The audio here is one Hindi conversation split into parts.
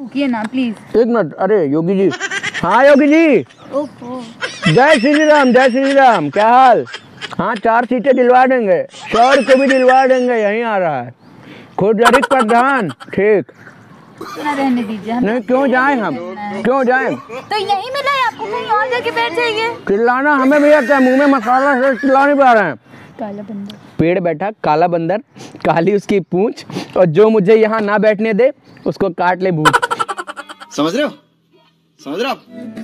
थूकिए ना प्लीज। एक मिनट, अरे योगी जी। हाँ योगी जी। ओहो। जय श्री राम, जय श्री राम, क्या हाल? हाँ 4 सीटें दिलवा देंगे, शौर को भी दिलवा देंगे, यहीं आ रहा है खुद जरिक प्रधान। ठीक ना रहने दीजिए। नहीं क्यों जाएं हम, क्यों जाएं? तो यहीं मिला है आपको, कहीं और जाके बैठ जाइए। चिल्लाना हमें भैया क्या, मुंह में मसाला से चिल्ला नहीं पा रहे हैं। काला बंदर पेड़ बैठा काला बंदर, काली उसकी पूंछ, और जो मुझे यहाँ ना बैठने दे उसको काट ले भूत। समझ रहे हो, समझ रहे हो आप?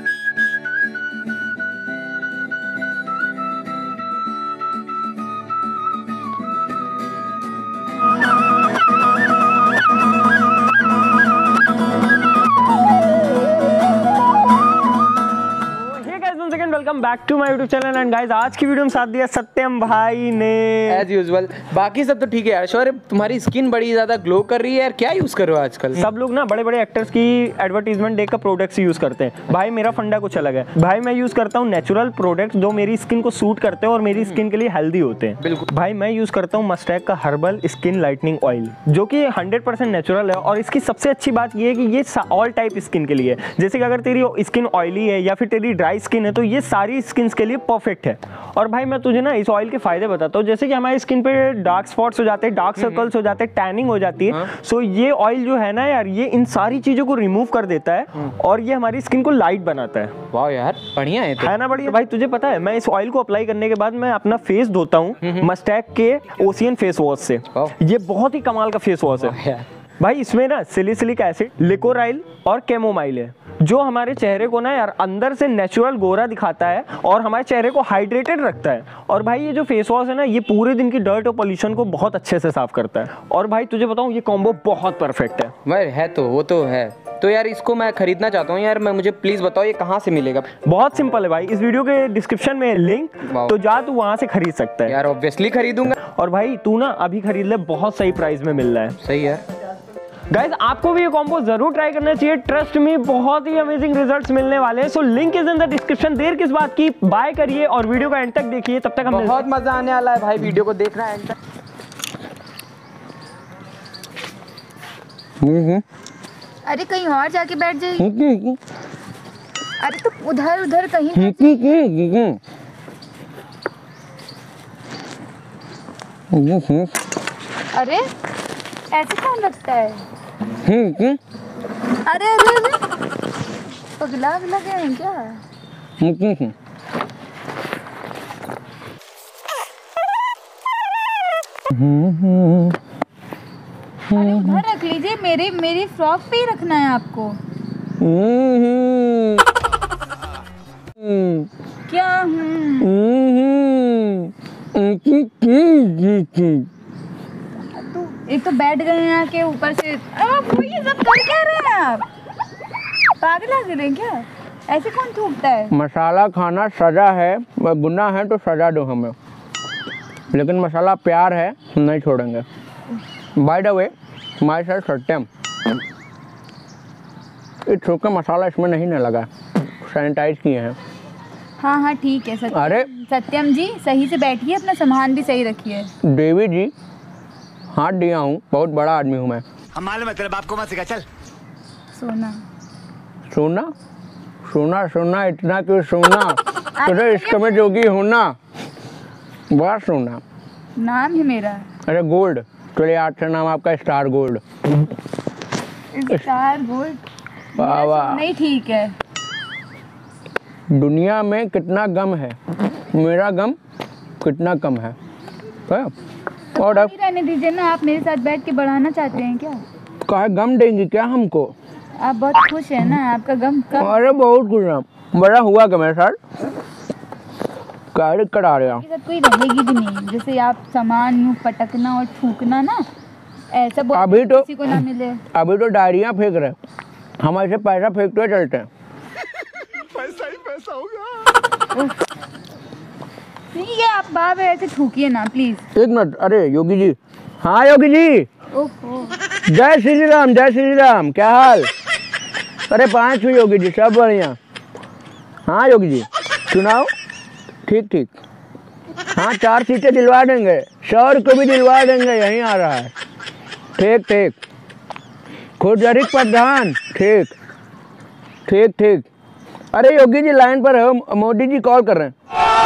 Welcome back to my YouTube channel and guys, आज की वीडियो में साथ दिया सत्यम भाई ने एज यूजुअल। बाकी सब तो ठीक है यार। शौर्य तुम्हारी स्किन बड़ी ज्यादा ग्लो कर रही है यार, क्या यूज कर रहे हो आजकल? सब लोग ना बड़े बड़े एक्टर्स की एडवर्टीजमेंट देखकर प्रोडक्ट्स यूज करते हैं। भाई मेरा फंडा कुछ अलग है। भाई मैं यूज करता हूँ नेचुरल प्रोडक्ट्स जो मेरी स्किन को सूट करते हैं और मेरी स्किन के लिए हेल्दी होते हैं। बिल्कुल भाई मैं यूज करता हूँ मस्टैक का हर्बल स्किन लाइटनिंग ऑयल, जो कि 100% नेचुरल है। और इसकी सबसे अच्छी बात ये है कि ये ऑल टाइप स्किन के लिए है। जैसे कि अगर तेरी स्किन ऑयली है या फिर तेरी ड्राई स्किन है तो ये सारी स्किन के लिए परफेक्ट है। और भाई मैं तुझे ना इस ऑयल के फायदे बताता हूँ। जैसे कि हमारी स्किन पे डार्क स्पॉट्स हो जाते हैं, डार्क सर्कल्स हो जाते हैं, टैनिंग हो जाती है। सो ये ऑयल जो है ना यार, ये इन सारी चीजों को रिमूव कर देता है और ये हमारी स्किन को लाइट बनाता है। वाह यार बढ़िया है ना बढ़िया। भाई तुझे पता है मैं इस ऑयल को अप्लाई करने के बाद मैं अपना फेस धोता हूँ मस्टैक के ओशियन फेस वॉश से। ये बहुत ही कमाल का फेस वॉश है भाई। इसमें ना सिलिसिलिक एसिड, लिकोराइल और कैमोमाइल है, जो हमारे चेहरे को ना यार अंदर से नेचुरल गोरा दिखाता है और हमारे चेहरे को हाइड्रेटेड रखता है। और भाई ये जो फेस वॉश है ना, ये पूरे दिन की डर्ट और पोल्यूशन को बहुत अच्छे से साफ करता है। और भाई तुझे बताऊं ये कॉम्बो बहुत परफेक्ट है। भाई है तो वो तो है। तो यार इसको मैं खरीदना चाहता हूँ यार, मैं मुझे प्लीज बताओ ये कहाँ से मिलेगा? बहुत सिंपल है भाई, इस वीडियो के डिस्क्रिप्शन में लिंक, तो जा तू वहाँ से खरीद सकता है। यार ऑब्वियसली खरीदूंगा। और भाई तू ना अभी खरीद ले, बहुत सही प्राइस में मिल रहा है। सही है गाइस, आपको भी ये कॉम्बो जरूर ट्राई करना चाहिए। ट्रस्ट में बहुत ही अमेजिंग रिजल्ट्स मिलने वाले हैं। So link is in the description. देर किस बात की, बाय करिए और वीडियो का एंड तक देखिए। तब तक हम बहुत मजा आने वाला है भाई, वीडियो को देखना है एंड तक। अरे कहीं और जाके बैठ जाइए। अरे तो उधर उधर कहीं। अरे ऐसे कौन लगता है? अरे अरे अरे पगला गए हैं क्या? अरे उधर रख लीजिए, मेरी फ्रॉक पे ही रखना है आपको। क्या? तो एक तो बैठ गए हैं के ऊपर से। वो ये सब कर क्या रहे हैं आप? पागल आ गए क्या? ऐसे कौन थूकता है? मसाला खाना सजा है, गुनाह है तो सजा दो हमें, लेकिन मसाला प्यार है, नहीं छोड़ेंगे। By the way myself Satyam, ये थूक मसाला इसमें नहीं न लगा, सैनिटाइज किए हैं। हाँ हाँ ठीक है सत्यम। अरे सत्यम जी सही से बैठिए, अपना सामान भी सही रखिए। देवी जी हाथ दिया हूँ, बहुत बड़ा आदमी हूँ मैं। हम मालूम है तेरे बाप को मत सिखा, चल। सोना सोना सोना सोना इतना क्यों सोना? तुझे इश्क में जोगी होना, बड़ा सोना नाम है मेरा। अरे गोल्ड, चलिए आज से नाम आपका स्टार गोल्ड। Star gold? वाह वाह, नहीं ठीक है। दुनिया में कितना गम है, मेरा गम कितना कम है। और अब रहने दीजिए ना, आप मेरे साथ बैठ के बढ़ाना चाहते हैं क्या? कहा गम देंगी क्या हमको? आप बहुत खुश हैं ना, आपका गम कम। अरे बहुत खुश है, बड़ा हुआ क्या मेरे साथ? क्या करा रहे हो? कोई रहेगी भी नहीं, जैसे आप सामान में पटकना और थूकना ना, ऐसा अभी तो किसी को ना मिले। अभी तो डायरियाँ फेंक रहे, हम ऐसे पैसा फेंकते चलते हैं। पैसा ही पैसा होगा। नहीं है, आप बाबा ऐसे थूकिए ना प्लीज। एक मिनट, अरे योगी जी। हाँ योगी जी। ओहो। जय श्री राम, जय श्री राम, क्या हाल? अरे 5 योगी जी, सब बढ़िया। हाँ योगी जी सुनाओ। ठीक ठीक। हाँ 4 सीटें दिलवा देंगे, शौर को भी दिलवा देंगे, यहीं आ रहा है। ठीक ठीक। खुदगर्ज प्रधान। ठीक ठीक ठीक। अरे योगी जी लाइन पर हो, मोदी जी कॉल कर रहे हैं।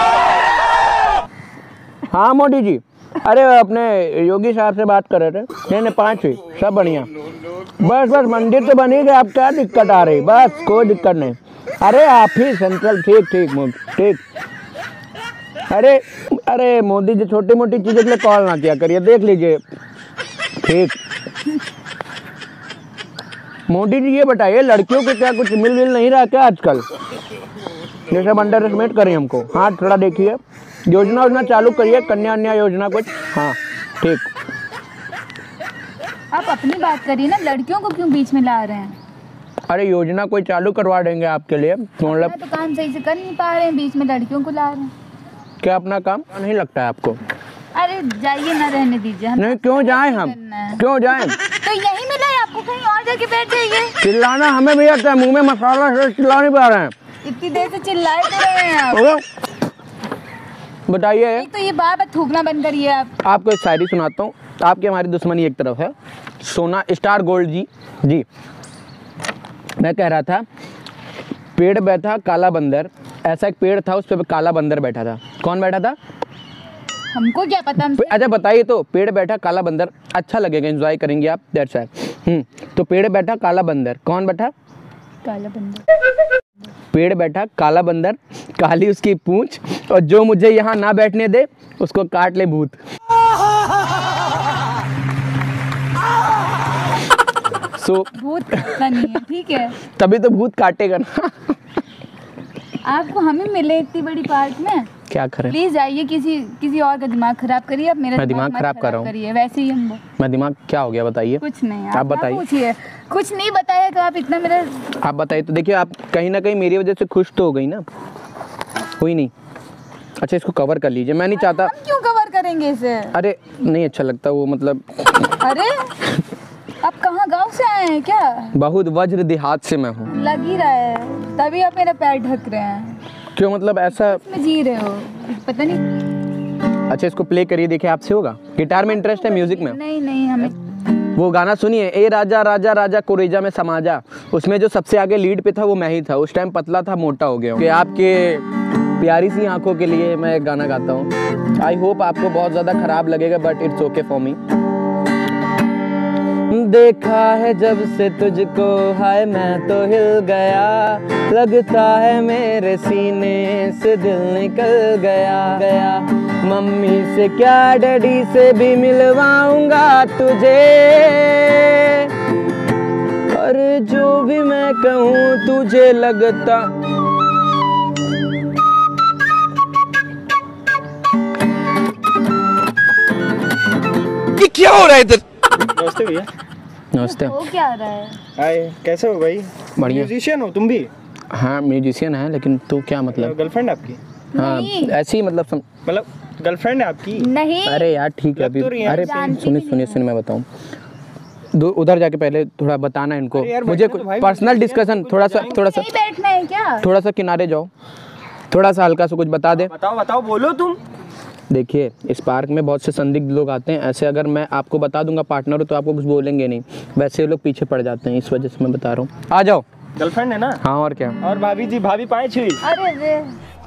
हाँ मोदी जी, अरे अपने योगी साहब से बात कर रहे थे। नहीं 5 हुई, सब बढ़िया। बस बस मंदिर तो बनी गई, आप क्या दिक्कत आ रही? बस कोई दिक्कत नहीं। अरे आप ही सेंट्रल। ठीक ठीक मोदी ठीक। अरे अरे मोदी जी छोटी मोटी चीज़ों के लिए कॉल ना किया करिए, देख लीजिए। ठीक। मोदी जी ये बताइए, लड़कियों को क्या कुछ मिल नहीं रहा क्या आजकल? जैसे अंडर एस्टिमेट करें हमको। हाँ थोड़ा देखिए, योजना चालू करिए, कन्या अन्या योजना कुछ। हाँ ठीक। आप अपनी बात करिए ना, लड़कियों को क्यों बीच में ला रहे हैं? अरे योजना कोई चालू करवा देंगे आपके लिए, मतलब मैं तो काम सही से कर नहीं पा रहे हैं, बीच में लड़कियों को ला रहे हैं। क्या अपना काम नहीं लगता है आपको? अरे जाइए ना, रहने दीजिए। हम नहीं क्यों जाएं हम, क्यों जाएं? तो यहीं मिला है आपको, कहीं और जाके बैठ जाइए। चिल्लाना हमें भी आता है, मुंह में मसाला से चिल्ला नहीं पा रहे हैं। इतनी देर से चिल्लाए तो रहे हैं आप। ओके? बताइए। एक तो ये बार बार थूकना बंद करिए आप। आपको एक शायरी सुनाता हूँ। आपकी हमारी दुश्मनी एक तरफ है। सोना स्टार गोल्ड जी मैं कह रहा था, पेड़ बैठा काला बंदर। ऐसा एक पेड़ था, उस पे काला बंदर बैठा था। कौन बैठा था? हमको क्या पता। अच्छा बताइए तो, पेड़ बैठा काला बंदर, अच्छा लगेगा, एंजॉय करेंगे आप, दैट्स इट। तो पेड़ बैठा काला बंदर, कौन बैठा? काला बंदर। पेड़ बैठा काला बंदर, काली उसकी पूंछ, और जो मुझे यहाँ ना बैठने दे उसको काट ले भूत। भूत काटना नहीं है, ठीक है? तभी तो भूत काटेगा ना। आपको हमें मिले इतनी बड़ी पार्क में, क्या करें? प्लीज जाइए, किसी और का दिमाग खराब करिए। आप मेरा मैं दिमाग मत खराब कर रहा हूँ? करिए, वैसे ही हम। मैं दिमाग क्या हो गया बताइए? कुछ नहीं, आप बताइए। पूछिए। कुछ नहीं बताया तो आप इतना मेरा। आप बताइए तो। देखिए आप कहीं ना कहीं मेरी वजह से खुश तो हो गई ना? हुई नहीं? अच्छा इसको कवर कर लीजिए, मैं नहीं चाहता। हम क्यों कवर करेंगे इसे? अरे नहीं अच्छा लगता वो, मतलब। अरे आप कहाँ, गांव से आए हैं क्या? बहुत वज्र देहात से मैं हूँ। लग ही रहा है, तभी आप मेरा पैर ढक रहे हैं। क्यों, मतलब ऐसा? इसमें जी रहे हो, पता नहीं। अच्छा इसको प्ले करिए, देखिए आपसे होगा। गिटार में इंटरेस्ट है, म्यूजिक में? नहीं हमें। वो गाना सुनिए, ए राजा राजा राजा कोरेजा में समाजा। उसमें जो सबसे आगे लीड पे था वो मैं ही था। उस टाइम पतला था, मोटा हो गया। कि आपके प्यारी सी आंखों के लिए मैं एक गाना गाता हूँ। आई होप आपको बहुत ज़्यादा खराब लगेगा, but it's okay for me. देखा है जब से तुझको, हाय मैं तो हिल गया। लगता है मेरे सीने से दिल निकल गया। मम्मी से क्या डैडी से भी मिलवाऊंगा तुझे। और जो भी मैं कहूँ तुझे लगता। ये क्या हो रहा है इधर? नमस्ते भैया। नमस्ते। हो क्या रहा है? हाय, कैसे हो भाई? बढ़िया। म्यूजिशियन हो तुम भी? हाँ म्यूजिशियन है, लेकिन तू क्या मतलब? गर्लफ्रेंड आपकी? हाँ नहीं। ऐसी मतलब मतलब गर्लफ्रेंड है आपकी? नहीं। अरे यार ठीक है अभी। लग तो रही है। अरे सुनिए मैं बताऊँ। उधर जाके पहले थोड़ा बताना इनको। अरे यार, मुझे बैठना कुछ तो भाई, पर्सनल डिस्कशन, थोड़ा सा नहीं बैठना है क्या? थोड़ा सा किनारे जाओ, थोड़ा सा हल्का सा कुछ बता दे। बताओ बोलो तुम। देखिए इस पार्क में बहुत से संदिग्ध लोग आते हैं। ऐसे अगर मैं आपको बता दूंगा पार्टनर हो तो आपको कुछ बोलेंगे नहीं, वैसे ये लोग पीछे पड़ जाते हैं, इस वजह से मैं बता रहा हूँ। आ जाओ। गर्लफ्रेंड है ना? हाँ और क्या। और भाभी पाँच हुई? अरे रे।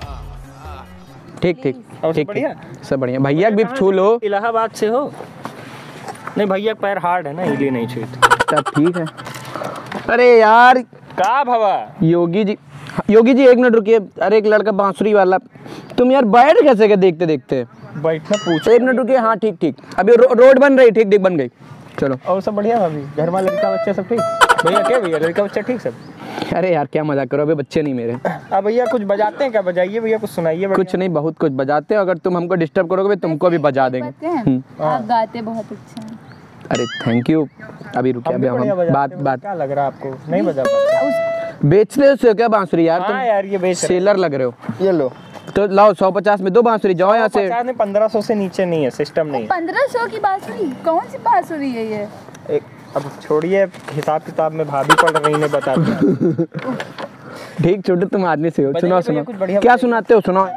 ठीक और सब ठीक बढ़िया? सब बढ़िया। भैया भी छू लो। इलाहाबाद से हो? नहीं भैया पैर हार्ड है ना, इसलिए नहीं छुई। सब ठीक है। अरे यार का भवा? योगी जी एक मिनट रुकिए। अरे एक लड़का बांसुरी वाला, तुम यार बैठ कैसे गए देखते देखते? बैठना पूछो। एक मिनट रुकिए। हाँ ठीक अभी रोड बन रही, ठीक बन गई। चलो। और सब बढ़िया भाभी? घर में लड़का बच्चा सब ठीक? भैया क्या भैया, लड़का बच्चा ठीक सब? अरे यार क्या मजाक करो, अभी बच्चे नहीं मेरे। अब भैया कुछ बजाते हैं क्या? बजाइए भैया, कुछ सुनाइए। कुछ नहीं, बहुत कुछ बजाते हैं। अगर तुम हमको डिस्टर्ब करोगे तुमको भी बजा देंगे। पता है, आप गाते बहुत अच्छा है। अरे थैंक यू। अभी रुकिए, अभी हम बात क्या लग रहा है आपको? नहीं बजा पाते? बेचते हो क्या बांसुरी यार? हाँ यार ये बेच सेलर लग रहे हो। ये लो। तो लाओ 150 में दो बांसुरी, जाओ यहाँ से। 50 में 1500 से नीचे नहीं है, सिस्टम नहीं है। 1500 की बांसुरी? कौन सी बांसुरी है ये? अब छोड़िए, हिसाब किताब में भाभी पढ़ रही ने बता दिया। ठीक छोटे, तुम आदमी से हो। बजाइए सुनाओ भैया, कुछ बढ़िया क्या बजाइए। सुनाते हो, सुनाओ।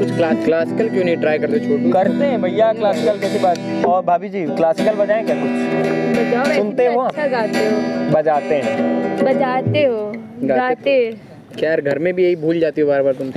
कुछ क्लासिकल क्यों नहीं ट्राई करते छोटू? करते हैं भैया क्लासिकल, कैसी बात। और भाभी जी क्लासिकल बजाएं क्या कुछ? बजाओ, ऐसे सुनते तो हो? अच्छा गाते हो। बजाते हैं। बजाते हो, गाते। खैर घर में भी यही भूल जाती हो बार बार तुम।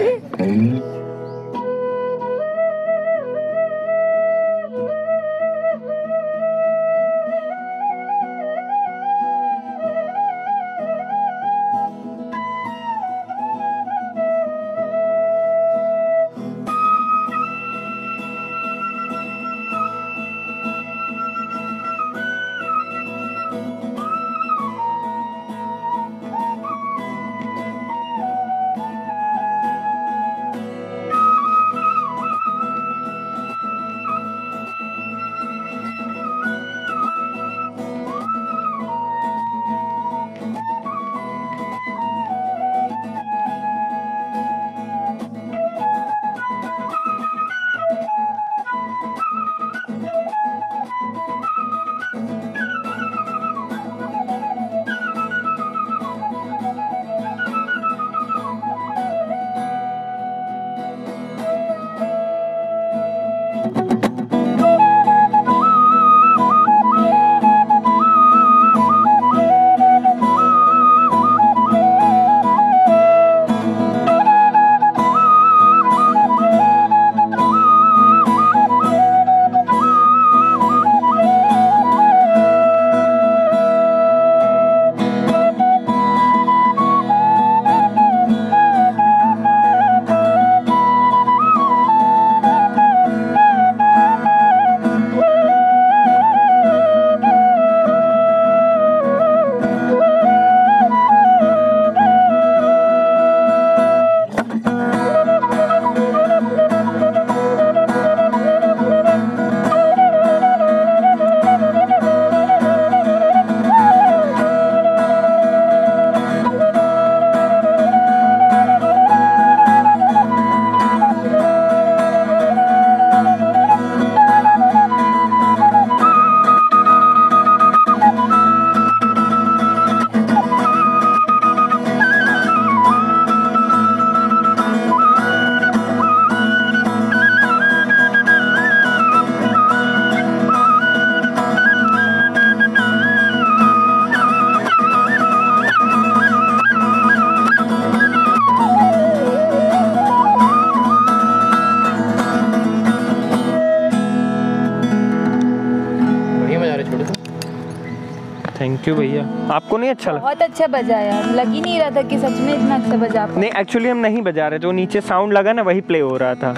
थैंक यू भैया। आपको नहीं अच्छा लगा? बहुत अच्छा बजाया, लग ही नहीं रहा था कि सच में इतना अच्छा बजा पाऊं। नहीं एक्चुअली हम नहीं बजा रहे, जो नीचे साउंड लगा ना वही प्ले हो रहा था।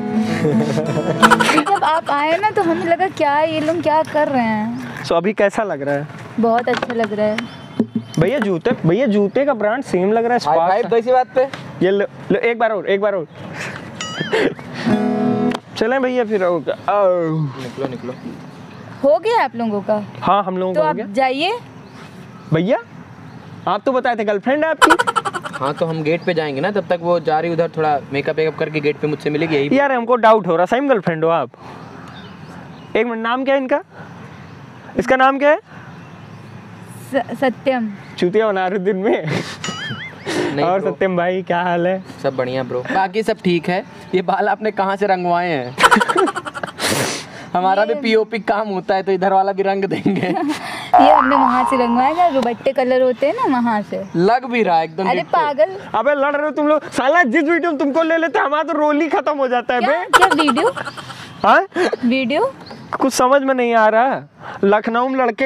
जब आप आए ना तो हमें लगा क्या ये लोग क्या कर रहे हैं। सो अभी कैसा लग रहा है? बहुत अच्छा लग रहा है भैया जूते का ब्रांड सेम लग रहा है भाई स्पार्क। इसी बात पे ये लो, एक बार और चलें भैया फिर निकलो। हो गया आप लोगों का? हाँ हम लोगों तो का हो आप गया। जाइए। भैया आप तो बताए थे गर्लफ्रेंड है आपकी। हाँ तो हम गेट पे जाएंगे ना, तब तक वो जा रही उधर थोड़ा मेकअप करके गेट पे मुझसे मिलेगी यही। यार हमको डाउट हो रहा, सही में गर्लफ्रेंड हो आप? एक मिनट, नाम क्या है इनका? इसका नाम क्या है? सत्यम। चूतिया बना रहे दिन में। और bro, सत्यम भाई क्या हाल है? सब बढ़िया ब्रो, बाकी सब ठीक है। ये बाल आपने कहाँ से रंगवाए हैं? हमारा भी पीओपी काम होता है तो इधर वाला भी रंग देंगे। ये हमने वहाँ से रंगवाएगा, रुबट्टे कलर होते हैं ना वहाँ से। लग भी रहा है एकदम। अरे पागल, अबे लड़ रहे हो तुम लोग साला, जिस वीडियो में तुमको ले लेते हमारा तो रोल ही खत्म हो जाता है बे। क्या वीडियो? हाँ वीडियो कुछ समझ में नहीं आ रहा। लखनऊ में लड़के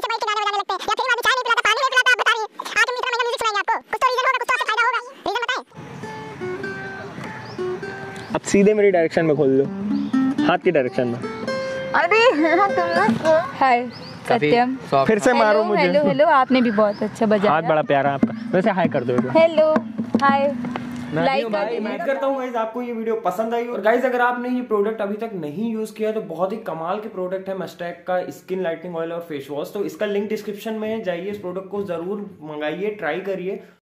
अब सीधे मेरी डायरेक्शन में खोल लो, हाथ की डायरेक्शन में। अरे तुम लोग हाय सत्यम। फिर से मारो मुझे। हेलो, आपने भी बहुत अच्छा बजाया। हाथ बड़ा प्यारा आपका, वैसे हाय कर दो। Hello hi. लाइक भाई मैं करता हूँ गाइस, आपको ये वीडियो पसंद आई। और गाइस अगर आपने ये प्रोडक्ट अभी तक नहीं यूज किया तो बहुत ही कमाल के प्रोडक्ट है मस्टैक का स्किन लाइटनिंग ऑयल और फेस वॉश। तो इसका लिंक डिस्क्रिप्शन में है, जाइए इस प्रोडक्ट को जरूर मंगाइए, ट्राई करिए।